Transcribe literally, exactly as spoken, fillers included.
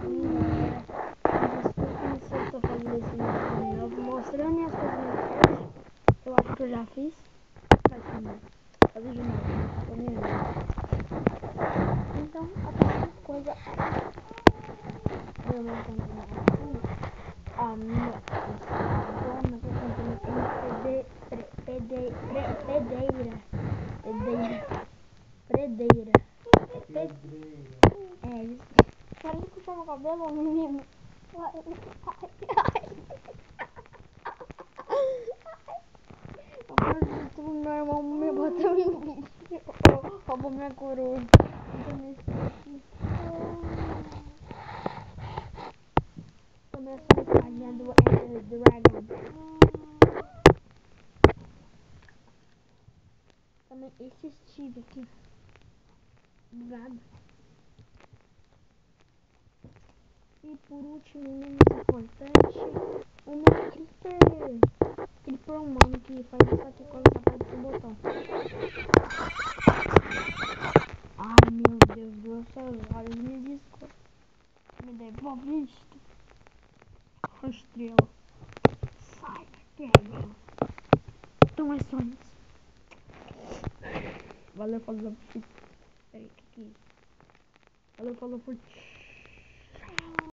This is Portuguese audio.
Sim, galera. Desculpa se eu tô fazendo esse vídeo de novo, mostrando minhas coisas no Minecraft. Eu acho que eu já fiz. Mas também, fazer de novo, né? Tô nem vendo. Então, a primeira coisa é eu não continuar assim. A minha dona tá cantando em pede, pede, pre, pedeira. Pedeira. Predeira. Pedreira. É isso. Para de puxar meu cabelo, menino. Ai, ai, eu acredito no meu irmão me bateu em mim. Roubou minha coroa. Começa a página do Ender Dragon. Também esse Steve aqui. Obrigado. E por último, menos importante, o meu Creeper. Creeper humano que faz isso aqui quando você aperta o botão. Ai meu Deus do céu, seus olhos me desculpa. Me devolve isto. A estrela. Sai daqui. Então é só isso. Valeu, falou. Peraí, que que é isso? Valeu, falou, fui.